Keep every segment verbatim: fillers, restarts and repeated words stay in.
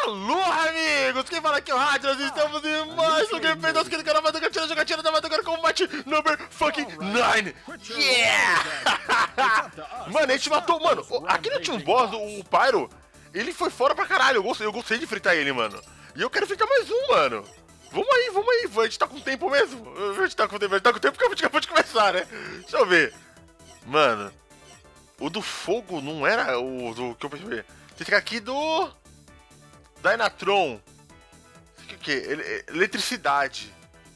Alô, amigos! Quem fala aqui é o Rádio, nós estamos em mais um gameplay do do canal Madrugatina, jogatina da Madrugada Combate number fucking nine! Yeah! Mano, a gente matou, mano, aqui não tinha um boss, o Pyro, ele foi fora pra caralho, eu gostei, eu gostei de fritar ele, mano. E eu quero fritar mais um, mano. Vamos aí, vamos aí, a gente tá com tempo mesmo. A gente tá com tempo, a gente tá com tempo porque acabou de começar, né? Deixa eu ver. Mano, o do fogo não era o do que eu percebi. Tem que aqui do Dynatron. O que? Ele, eletricidade.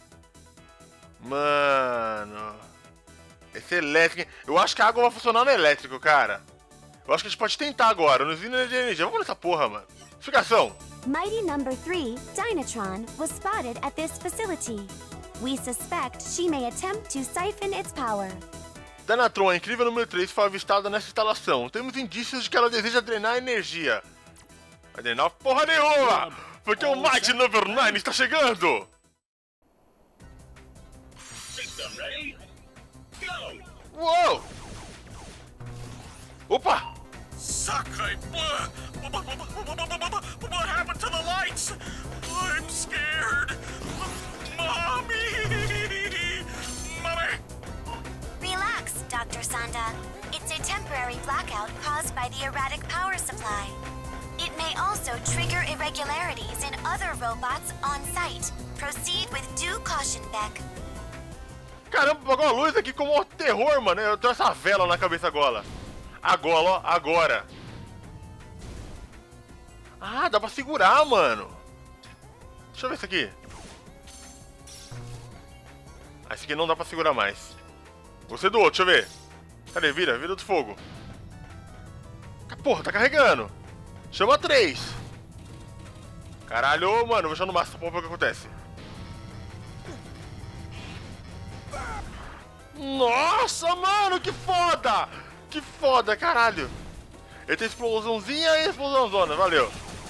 Mano. Esse é elétrico. Eu acho que a água vai funcionar no elétrico, cara. Eu acho que a gente pode tentar agora. Nos vindo de energia. Vamos nessa porra, mano. Explicação. Mighty Number three, Dynatron, was spotted at this facility. We suspect she may attempt to siphon its power. Dynatron, a incrível número três, foi avistada nessa instalação. Temos indícios de que ela deseja drenar energia. Vai drenar porra nenhuma! Porque o Mighty Number nine está chegando! Uou! Opa! Sakai, what happened to the lights? I'm scared. Mommy! Mommy! Relax, Doctor Sanda. It's a temporary blackout caused by the erratic power supply. It may also trigger irregularities in other robots on site. Proceed with due caution, Beck. Caramba, apagou a luz aqui como um terror, mano. Eu tenho essa vela na cabeça agora. Agora, ó, agora. Ah, dá pra segurar, mano. Deixa eu ver isso aqui. Ah, esse aqui não dá pra segurar mais. Gostei do outro, deixa eu ver. Cadê? Vira, vira do fogo. Porra, tá carregando. Chama três. Caralho, mano, vou deixar no máximo pra ver o que acontece. Nossa, mano, que foda! Que foda, caralho. Ele tem explosãozinha e explosãozona, valeu.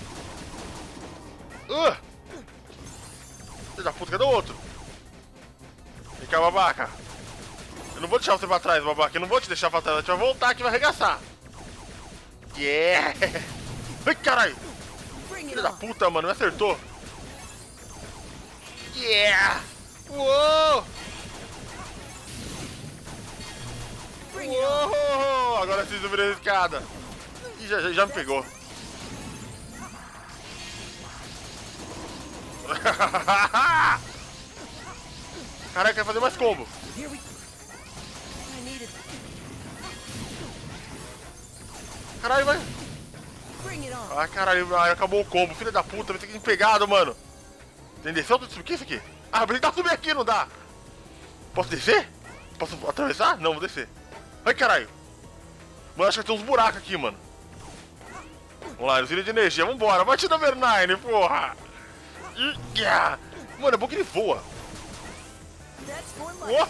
Uh! Filho da puta, cadê o outro? Vem cá, babaca. Eu não vou deixar você pra trás, babaca. Eu não vou te deixar pra trás. A gente vai voltar aqui e vai arregaçar. Yeah! Ai, caralho! Filho da puta, mano. Me acertou. Yeah! Uou! Uou! Agora sim subiu a escada. Ih, já, já, já me pegou. Caraca, quer fazer mais combo. Caralho, vai. Ai, caralho, ai, acabou o combo. Filho da puta, vai ter que ir pegado, mano. Tem descer ou subir? O que é isso aqui? Ah, mas ele tá subindo aqui, não dá. Posso descer? Posso atravessar? Não, vou descer. Ai, caralho. Mano, acho que tem uns buracos aqui, mano. Vamos lá, ilha de energia. Vambora. Bate no number nine, porra. Yeah. Mano, é bom que ele voa. Oh!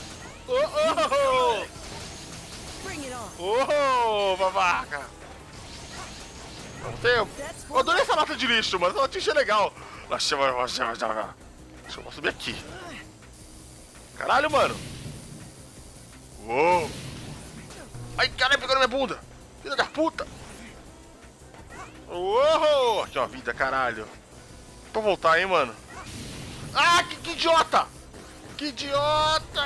Oh, oh! Oh, babaca. Não tem. Eu adorei essa lata de lixo, mano. Essa latinha é legal. Deixa eu subir aqui. Caralho, mano. Uou. Ai, caralho, pegou na minha bunda. Filha da puta. Uou. Aqui, ó, vida, caralho. Pra voltar, hein, mano. Ah, que, que idiota. Que idiota.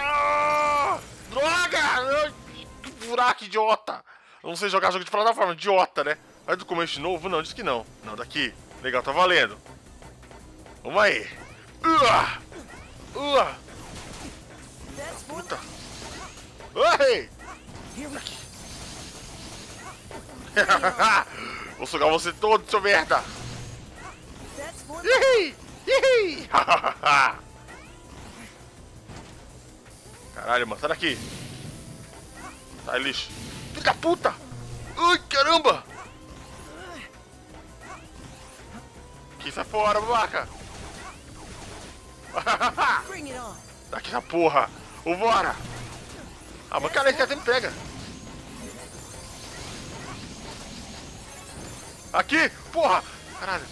Droga. Que buraco, idiota. Eu não sei jogar jogo de plataforma, idiota, né? Aí do começo de novo? Não, disse que não. Não, daqui. Legal, tá valendo. Vamos aí. Uah. Uah. Puta. Ei! Aqui. Vou sugar você todo, seu merda! Ihi! Ihi! Caralho, mano, sai daqui! Sai, lixo! Filho da puta! Ai, caramba! Aqui, sai fora, babaca! Daqui essa porra! Vambora! Ah, mas cara, esse cara sempre pega. Aqui! Porra! Caralho!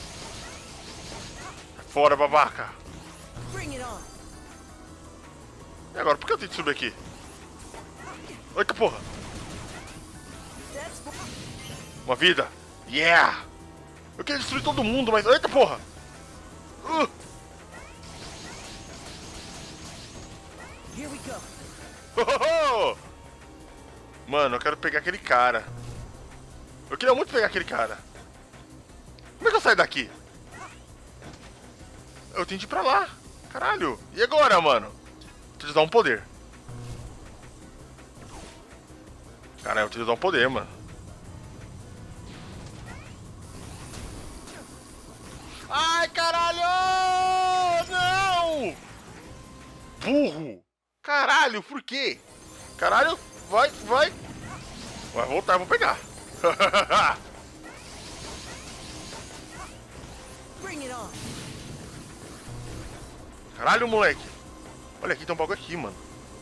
Fora, babaca! E agora, por que eu tenho que subir aqui? Ai, que porra! Uma vida! Yeah! Eu queria destruir todo mundo, mas... Eita, porra! Uh. Here we go. Oh, oh. Mano, eu quero pegar aquele cara. Eu queria muito pegar aquele cara. Como é que eu saio daqui? Eu tenho que ir pra lá. Caralho. E agora, mano? Deixa eu te dar um poder. Caralho, eu preciso dar um poder, mano. Ai, caralho! Não! Burro! Caralho, por quê? Caralho, vai, vai. Vai voltar, eu vou pegar. Bring it on. Caralho, moleque. Olha aqui, tem um bagulho aqui, mano.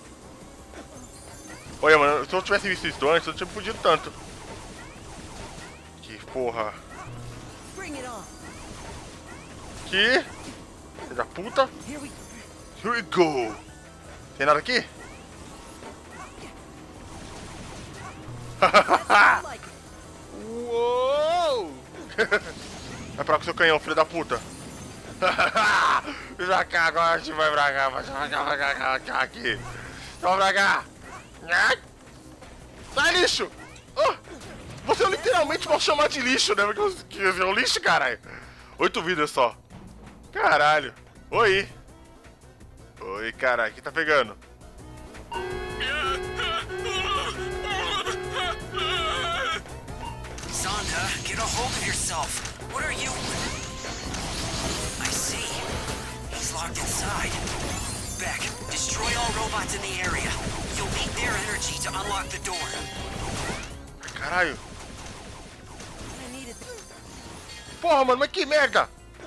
Olha, mano, se eu tivesse visto isso antes, eu não tinha fugido tanto. Que porra. Bring it on. Que? Filho da puta. Here we Here we go. Tem nada aqui? like it. Uou! Vai pra cá com seu canhão, filho da puta. Vem pra cá agora, a gente vai pra cá, vai pra cá, vai pra cá, vai pra cá, aqui. Vai pra cá. Sai, lixo! Oh, você literalmente pode chamar de lixo, né? Porque é um lixo, caralho. Oito vidas só. Caralho. Oi. Oi, caralho. Quem tá pegando? Sonda, get a hold of yourself. What are you... I see. He's locked inside. Beck, destroy all robots in the area. You'll need their energy to unlock the door. Caralho. I needed this. Porra, mano, mas que merda!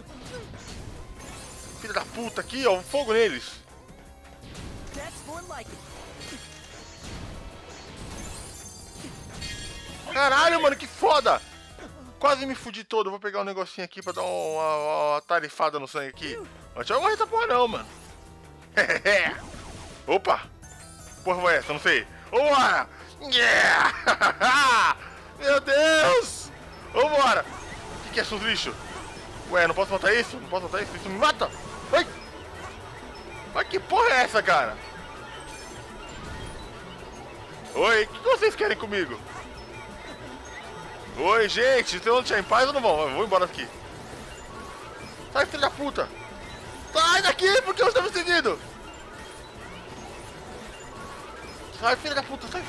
Filha da puta aqui, ó, fogo neles. That's more like it. Caralho, mano, que foda! Quase me fudi todo. Eu vou pegar um negocinho aqui pra dar uma, uma, uma tarifada no sangue aqui. Mas não vai morrer essa porra não, mano. Opa! Porra foi essa? Não sei. Vambora! Yeah! Meu Deus! Vambora! O que, que é esses lixo? Ué, não posso matar isso? Não posso matar isso? Isso me mata! Ai! Ai, que porra é essa, cara? Oi, o que, que vocês querem comigo? Oi, gente, vocês vão deixar em paz ou não vão? Eu vou embora daqui. Sai, filho da puta! Sai daqui, porque eu estou me seguindo! Sai, filho da puta, sai!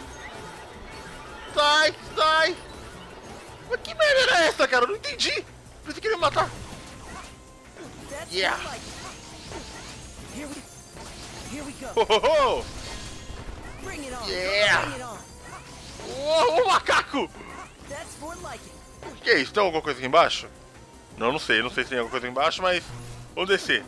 Sai, sai! Mas que merda era essa, cara? Eu não entendi! Pensei que ele ia me matar! That's Yeah. more like it. Here we Here we go. Oh, oh, oh. Bring it on. Yeah. Bring it on. Oh, o macaco! That's more like it. O que é isso? Tem alguma coisa aqui embaixo? Não, não sei. Não sei se tem alguma coisa aqui embaixo, mas... Vamos descer.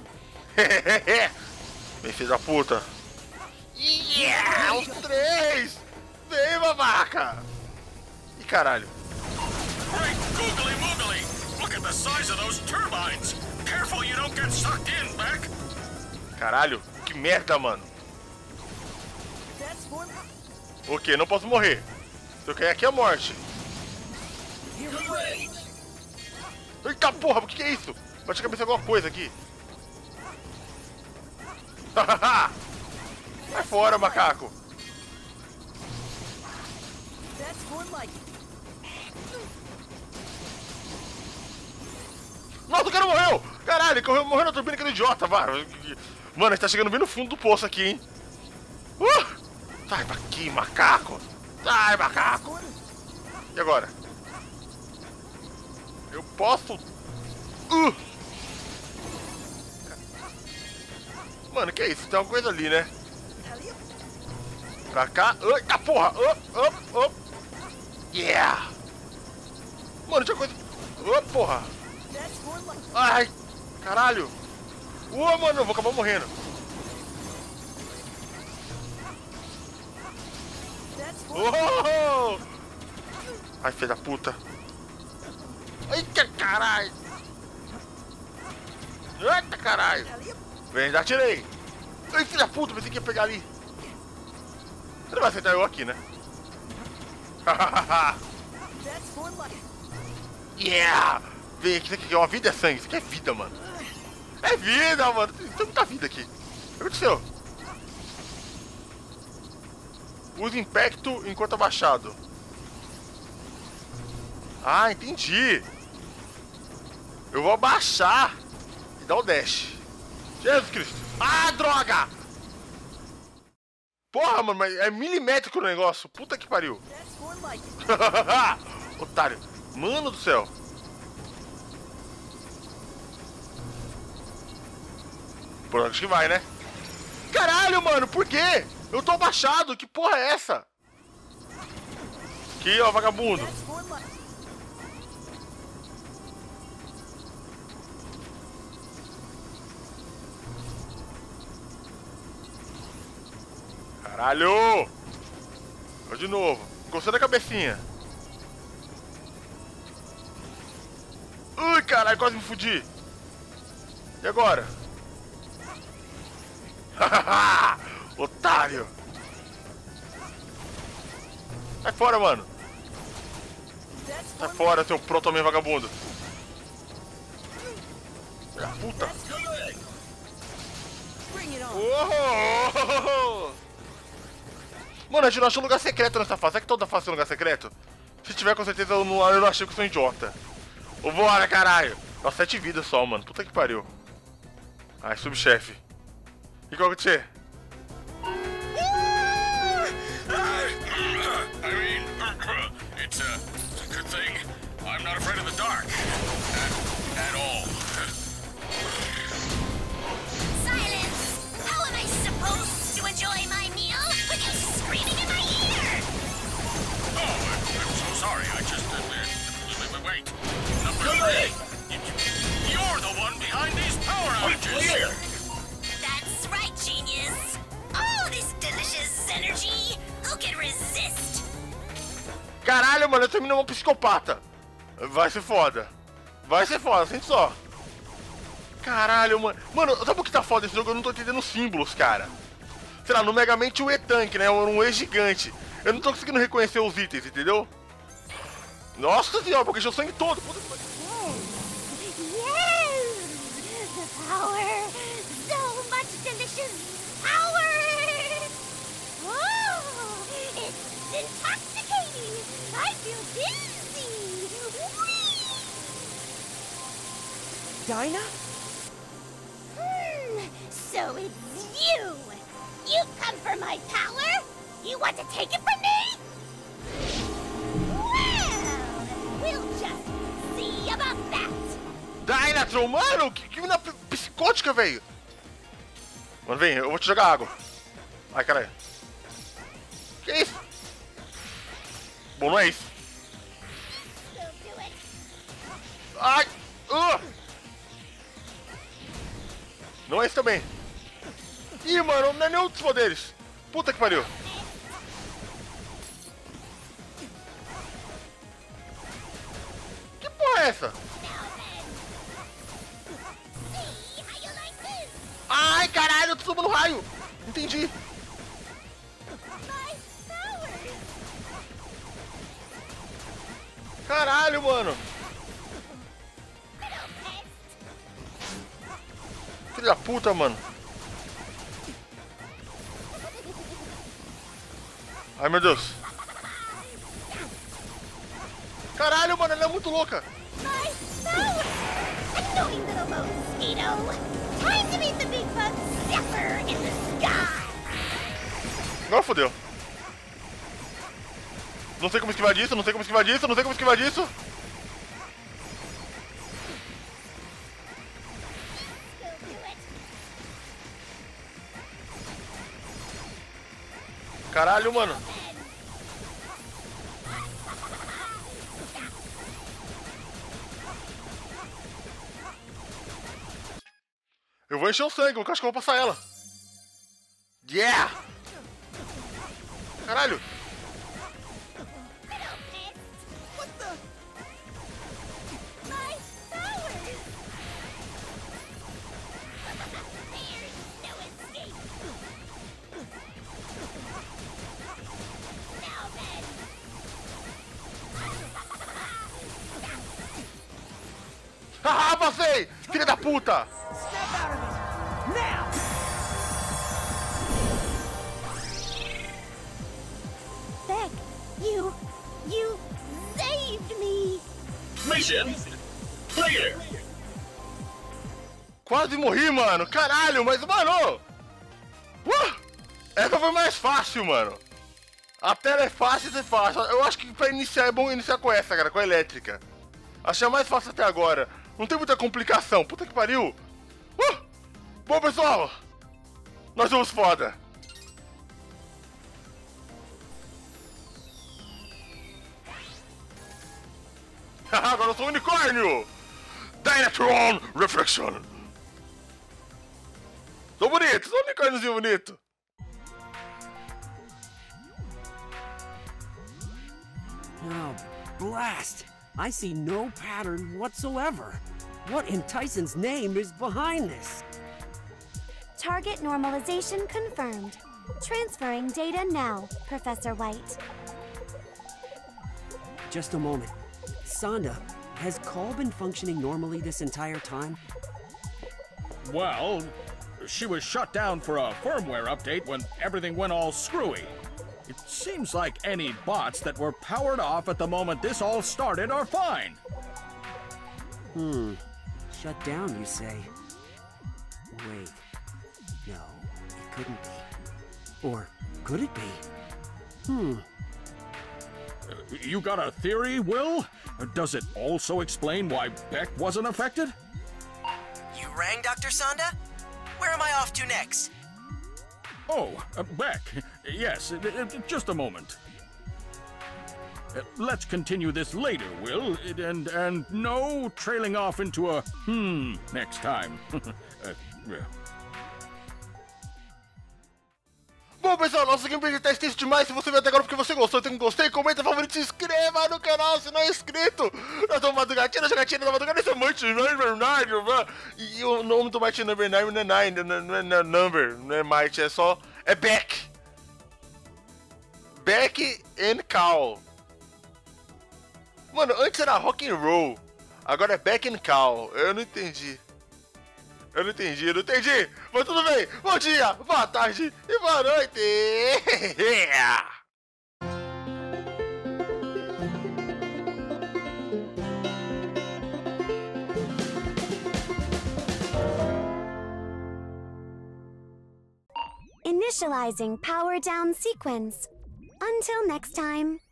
Vem, filho da puta. Yeah! Os três! Vem, babaca! Ih, caralho. Great googly moogly! Look at the size of those turbines! Careful you don't get sucked in, Beck! Caralho, que merda, mano. That's more Ok, não posso morrer. Se eu cair aqui é a morte. Here we go. Eita porra, o que, que é isso? Bate a cabeça alguma coisa aqui. Vai fora, macaco. That's more like it. Nossa, o cara morreu! Caralho, ele correu, morreu na turbina, aquele idiota, vara. Mano, a gente tá chegando bem no fundo do poço aqui, hein? Uh! Sai daqui, macaco! Sai, macaco! E agora? Eu posso... Uh! Mano, que é isso? Tem alguma coisa ali, né? Pra cá. Eita porra! Up, up, up! Yeah! Mano, tinha coisa... Ô, porra! That's more like it. Ai! Caralho! Ô, mano, eu vou acabar morrendo. That's more like Oh! Ai, filho da puta. Eita, caralho! Eita, caralho! it. Vem, já tirei! Ai, filho da puta, pensei que ia pegar ali. Você não vai acertar eu aqui, né? That's more like it. Yeah! Vem aqui, isso aqui é uma vida, é sangue. Isso aqui é vida, mano. É vida, mano. Tem muita vida aqui. O que aconteceu? Use impacto enquanto abaixado. Ah, entendi. Eu vou abaixar e dar o dash. Jesus Cristo. Ah, droga! Porra, mano, mas é milimétrico o negócio. Puta que pariu. Otário. Mano do céu. Por onde que vai, né? Caralho, mano, por quê? Eu tô abaixado, que porra é essa? Aqui, ó, vagabundo. Caralho! Vou de novo. Coçando a cabecinha. Ui, caralho, quase me fudi. E agora? Otário! Sai fora, mano! Sai fora, seu proto-homem vagabundo! Filha da puta! Oh! Mano, a gente não achou lugar secreto nessa fase. Será que toda fase tem lugar secreto? Se tiver, com certeza eu não, eu não achei que eu sou um idiota. Vambora, caralho! Nossa, sete vidas só, mano. Puta que pariu. Ai, subchefe. E qual que é? I mean, it's a, it's a good thing I'm not afraid of the dark. At, at all. Silence! How am I supposed to enjoy my meal with you screaming in my ear? Oh, I'm, I'm so sorry. I just... Uh, wait, wait, wait. Number three. You, you're the one behind these power outages. That's right, genius. Oh, this delicious energy. Who can resist? Caralho, mano, eu terminei uma psicopata. Vai ser foda. Vai ser foda, sente só. Caralho, mano. Mano, sabe o que tá foda desse jogo? Eu não tô entendendo os símbolos, cara. Sei lá, no Mega Man tinha o E-Tank, né? Um E gigante. Eu não tô conseguindo reconhecer os itens, entendeu? Nossa senhora, porque deixou o sangue todo. Puta que pariu. Yes! The power! So much delicious power! Oh, it's intoxicating! I feel dizzy! Whee! Dinah? Hmm, so it's you! You've come for my power? You want to take it from me? Well, we'll just see about that! Dynatron, mano, que, que mina psicótica, velho. Mano, vem, eu vou te jogar água. Ai, caralho. Que isso? Bom, não é isso. Ai! Uh! Não é isso também. Ih, mano, não é nenhum dos poderes. Puta que pariu. Que porra é essa? Ai, caralho, eu tô tomando raio. Entendi. Caralho, mano. Filho da puta, mano. Ai, meu Deus. Caralho, mano, ela é muito louca. Agora fodeu. Não sei como esquivar disso, não sei como esquivar disso, não sei como esquivar disso. Caralho, mano. Eu vou encher o sangue, eu acho que eu vou passar ela. Yeah! Caralho! Haha, passei! Filha da puta! Step out of it! Now! Beck, you... you saved me! Mission clear. Quase morri, mano! Caralho, mas, mano! Uh, essa foi mais fácil, mano! A tela é fácil e fácil. Eu acho que pra iniciar é bom iniciar com essa, cara, com a elétrica. Achei a mais fácil até agora. Não tem muita complicação. Puta que pariu! Uh, bom, pessoal! Nós vamos foda! Agora eu sou um unicórnio! Dynatron Reflection! Sou bonito, sou um unicórniozinho bonito! Oh, blast! I see no pattern whatsoever. What in Tyson's name is behind this? Target normalization confirmed. Transferring data now, Professor White. Just a moment. Sonda, has Call been functioning normally this entire time? Well, she was shut down for a firmware update when everything went all screwy. It seems like any bots that were powered off at the moment this all started are fine. Hmm. Shut down, you say? Wait. No, it couldn't be. Or could it be? Hmm. You got a theory, Will? Does it also explain why Beck wasn't affected? You rang, Doctor Sonda? Where am I off to next? Oh, uh, Beck. Yes, uh, uh, just a moment. Uh, let's continue this later, Will, and and no trailing off into a hmm next time. uh, yeah. Bom, pessoal, nosso gameplay tá extenso demais. Se você viu até agora porque você gostou, tem um gostei, comenta, favorito, se inscreva no canal se não é inscrito. Nós somos Madrugatina, jogatina da Madrugada, esse é Mighty Number nine, mano. E o nome do Mighty Number nine não é nine, não é, não é number, não é Mighty, é só... é Beck. Beck and Cal. Mano, antes era Rock and Roll, agora é Beck and Cal. Eu não entendi. Eu não entendi, eu não entendi, mas tudo bem. Bom dia, boa tarde e boa noite. Initializing power down sequence. Until next time.